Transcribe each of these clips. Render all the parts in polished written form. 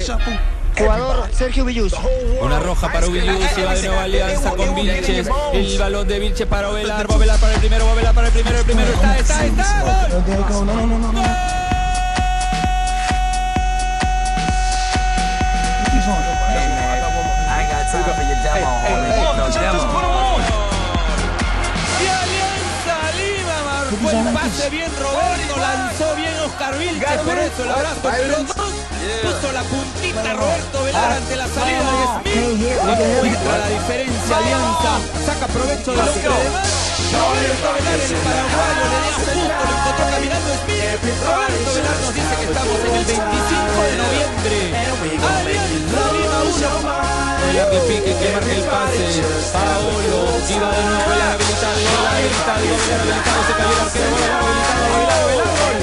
Jugador Sergio Villus. Una roja para Villus, y va de nuevo Alianza con Vilches. El balón de Vilches para Ovelar. Va Ovelar para el primero, va Ovelar para el primero. El primero está. ¡Gol! ¡Gol! Y Alianza Lima marcó el pase bien Roberto, lanzó bien Oscar Vilches, por eso el abrazo, pero puso la puntita Roberto Velar ante la salida de Smith. Encuentra la diferencia Alianza, saca provecho del hombre de mar. Roberto Velar, el paraguayo, le deja justo, lo encontró caminando Smith. Roberto Velar nos dice que estamos en el 25 de noviembre. Alianza Lima 1. Velar de pique que marca el pase. Paolo, iba de nuevo Velar habilitado, se cayó el arquero, Velar habilitado, gol.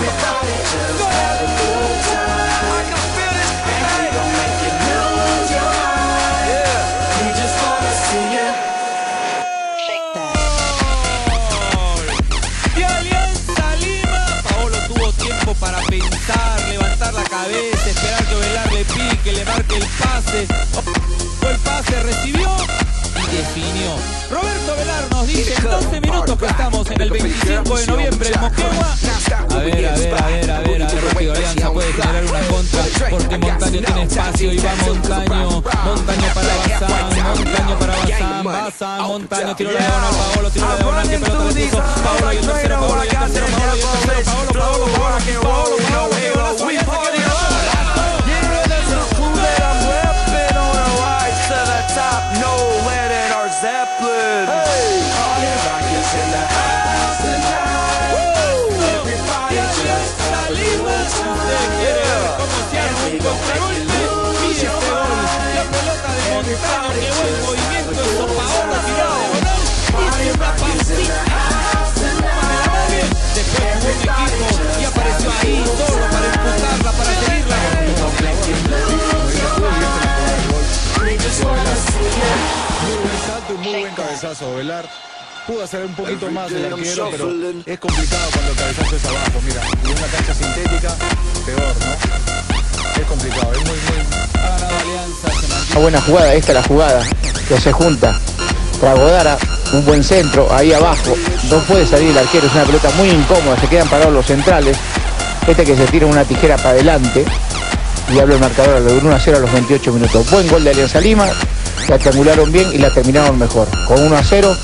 Y Alianza Lima, Paolo tuvo tiempo para pensar, levantar la cabeza, esperar que Velar le pique, le marque el pase. El pase recibió y definió. Roberto Velar nos dice en 12 minutos que estamos en el 25 de noviembre en Moquegua. A ver, porque Alianza puede generar una contra, porque Montaño tiene espacio y va Montaño para Bazán, Montaño tiró la diagonal, Paolo tiró la diagonal, que pelota le puso Paolo y el tercero, Paolo, y apareció ahí solo para empujarla, para seguirla. Muy buen salto y muy buen cabezazo. Velar pudo hacer un poquito más el arquero, pero es complicado cuando el cabezazo es abajo. Mira, en una cancha sintética, peor, ¿no? Es complicado, es muy... Ha ganado Alianza. Una buena jugada, esta es la jugada que se junta. Tragodara, un buen centro, ahí abajo. No puede salir el arquero, es una pelota muy incómoda, se quedan parados los centrales. Este que se tira una tijera para adelante. Y habla el marcador, lo duró 1-0 a los 28 minutos. Buen gol de Alianza Lima, la triangularon bien y la terminaron mejor. Con 1-0,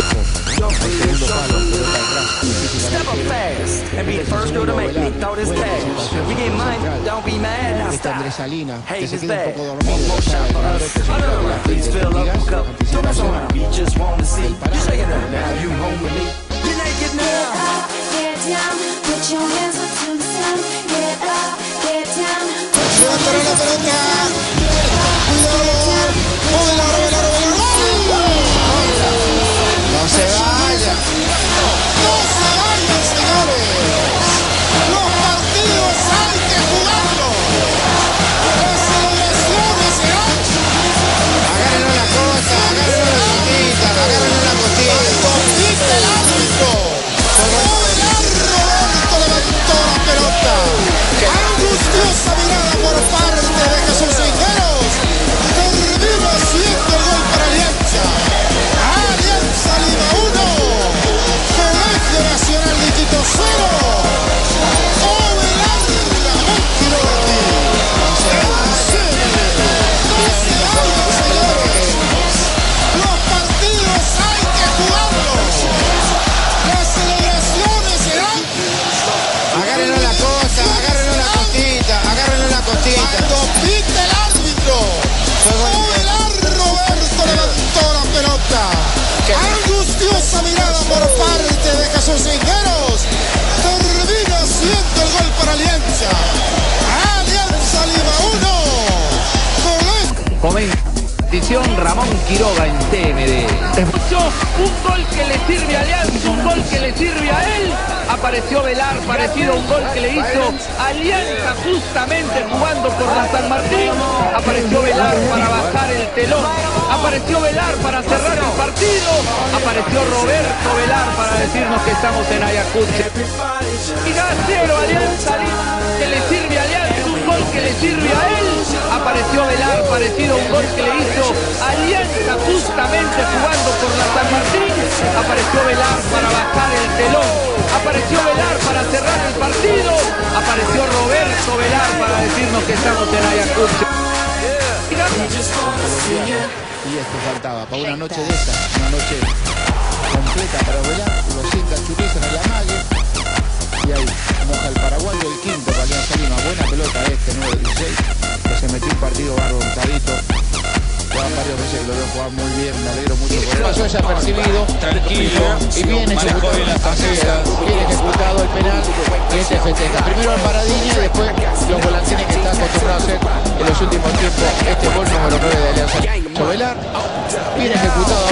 Está Andrés Salina, que se queda un poco dormido. No se vaya. No se vayan, señores. Los partidos hay que jugarlos. Las celebraciones serán. Agárrenlo la cosa, agárrenlo la cosita, agárrenlo la cosita. Compite el árbitro. Roberto levantó la pelota. Angustiosa mirada por parte de Jesús Cisneros. Termina siendo el gol para Alianza. Alianza Lima 1. Colegio Nacional de Quito 0. Ovelar Ramón Quiroga. Señores. Los partidos hay que jugarlos. Las celebraciones serán. Agárrenlo la cosa, agárrenlo la costita, agárrenlo la costita. Compite el árbitro. Ovelar Roberto levantó la pelota. Angustiosa mirada por parte de Jesús Cisneros. Termina siendo el gol para Alianza. Alianza Lima 1. Competición Ramón Quiroga en TMD. Un gol que le sirve a Alianza, un gol que le sirve a él. Apareció Velar, parecido a un gol que le hizo Alianza justamente jugando por la San Martín. Apareció Velar para bajar el telón. Apareció Velar para cerrar el partido. Apareció Roberto Velar para decirnos que estamos en Ayacucho. Y da 0 Alianza Lima, que le sirve a Alianza, un gol que le sirve a él. apareció Velar, parecido a un gol que le hizo Alianza justamente jugando por la San Martín. Apareció Velar para bajar el telón, apareció Velar para cerrar el partido, apareció Roberto Velar para decirnos que estamos en Ayacucho. Y esto faltaba para una noche de esta, una noche completa para Velar. Lo sienta Churiza en el amague y ahí moja el paraguayo, el quinto para Alianza Lima. Buena pelota este 9-16, que se metió un partido barbadito. Juegan varias veces que lo veo jugar muy bien, me alegro mucho por él. Pasó desapercibido, tranquilo, y bien manejó bien la tarjeta. bien ejecutado el penal y este festeja. Primero el Paradini y después los volantines que está acostumbrado a hacer en los últimos tiempos. Este gol número 9 de Alianza Lima. Velar, bien ejecutado